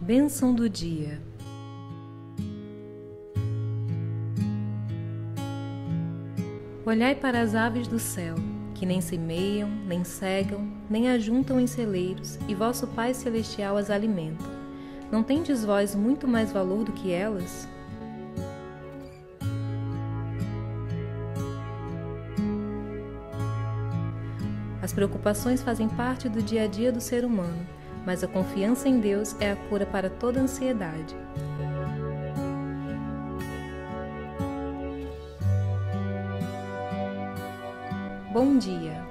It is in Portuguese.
Bênção do dia. Olhai para as aves do céu, que nem semeiam, nem cegam, nem ajuntam em celeiros, e vosso Pai Celestial as alimenta. Não tendes vós muito mais valor do que elas? As preocupações fazem parte do dia a dia do ser humano, mas a confiança em Deus é a cura para toda ansiedade. Bom dia!